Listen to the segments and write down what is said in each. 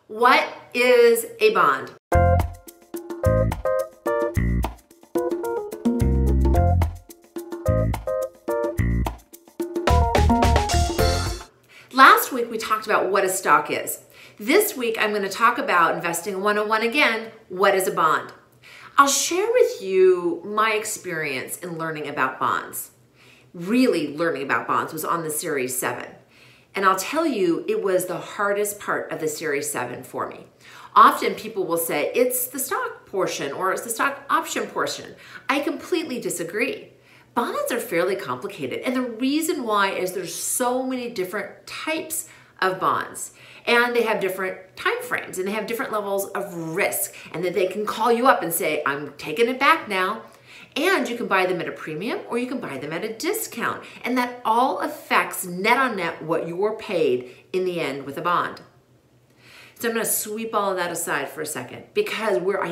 What is a bond? Last week we talked about what a stock is. This week I'm going to talk about Investing 101 again, what is a bond? I'll share with you my experience in learning about bonds. Really learning about bonds was on the Series 7. And I'll tell you, it was the hardest part of the Series 7 for me. Often people will say, it's the stock portion or it's the stock option portion. I completely disagree. Bonds are fairly complicated. And the reason why is there's so many different types of bonds. And they have different time frames and they have different levels of risk. And that they can call you up and say, I'm taking it back now. And you can buy them at a premium or you can buy them at a discount. And that all affects net on net what you're paid in the end with a bond. So I'm going to sweep all of that aside for a second because where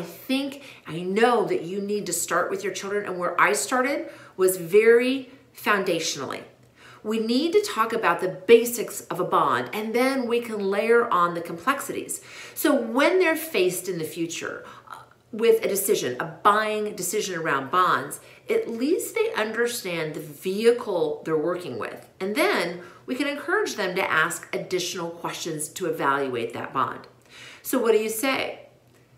I know that you need to start with your children and where I started was very foundationally. We need to talk about the basics of a bond and then we can layer on the complexities. So when they're faced in the future with a decision, a buying decision around bonds, at least they understand the vehicle they're working with. And then we can encourage them to ask additional questions to evaluate that bond. So what do you say?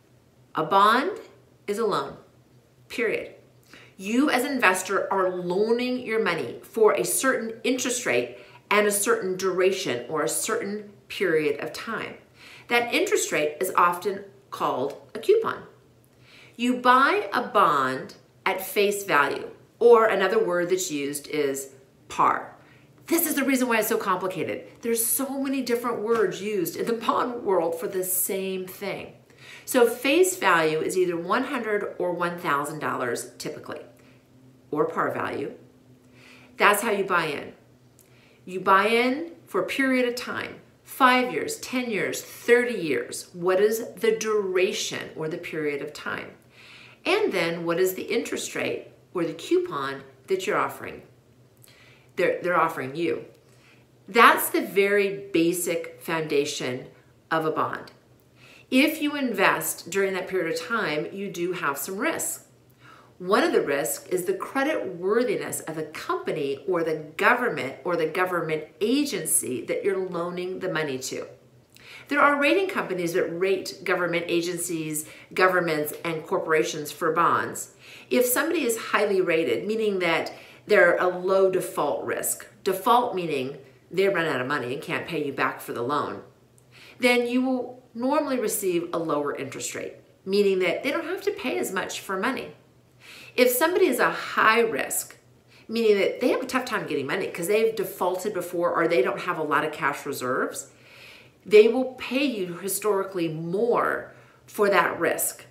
A bond is a loan, period. You as an investor are loaning your money for a certain interest rate and a certain duration or a certain period of time. That interest rate is often called a coupon. You buy a bond at face value, or another word that's used is par. This is the reason why it's so complicated. There's so many different words used in the bond world for the same thing. So face value is either $100 or $1,000 typically, or par value. That's how you buy in. You buy in for a period of time, 5 years, 10 years, 30 years. What is the duration or the period of time? And then what is the interest rate or the coupon that you're offering? They're offering you. That's the very basic foundation of a bond. If you invest during that period of time, you do have some risk. One of the risks is the credit worthiness of the company or the government agency that you're loaning the money to. There are rating companies that rate government agencies, governments, and corporations for bonds. If somebody is highly rated, meaning that they're a low default risk, default meaning they run out of money and can't pay you back for the loan, then you will normally receive a lower interest rate, meaning that they don't have to pay as much for money. If somebody is a high risk, meaning that they have a tough time getting money because they've defaulted before or they don't have a lot of cash reserves, they will pay you historically more for that risk.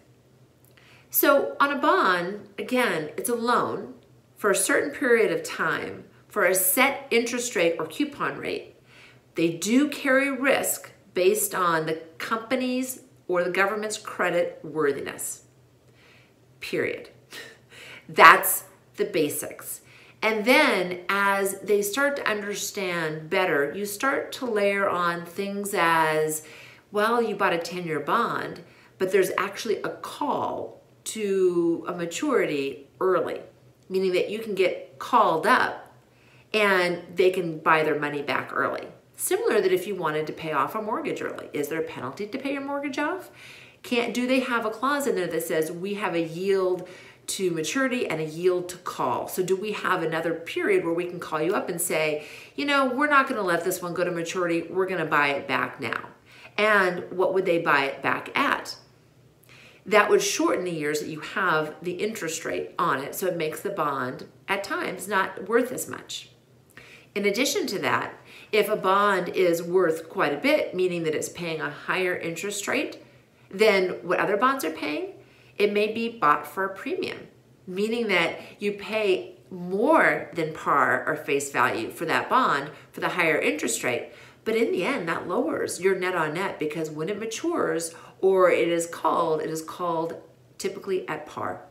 So on a bond, again, it's a loan for a certain period of time for a set interest rate or coupon rate. They do carry risk based on the company's or the government's credit worthiness, period. That's the basics. And then as they start to understand better, you start to layer on things as, well, you bought a 10-year bond, but there's actually a call to a maturity early, meaning that you can get called up and they can buy their money back early. Similar that if you wanted to pay off a mortgage early, is there a penalty to pay your mortgage off? Do they have a clause in there that says we have a yield to maturity and a yield to call? So do we have another period where we can call you up and say, you know, we're not going to let this one go to maturity. We're going to buy it back now. And what would they buy it back at? That would shorten the years that you have the interest rate on it. So it makes the bond at times not worth as much. In addition to that, if a bond is worth quite a bit, meaning that it's paying a higher interest rate than what other bonds are paying, it may be bought for a premium, meaning that you pay more than par or face value for that bond for the higher interest rate. But in the end, that lowers your net on net because when it matures or it is called typically at par.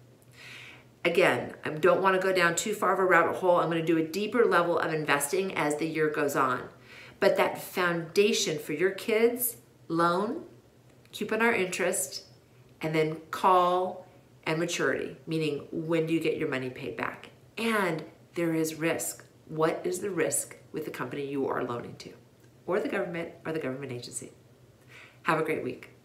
Again, I don't want to go down too far of a rabbit hole. I'm going to do a deeper level of investing as the year goes on. But that foundation for your kids loan, coupon or interest, and then call and maturity, meaning when do you get your money paid back? And there is risk. What is the risk with the company you are loaning to, or the government agency? Have a great week.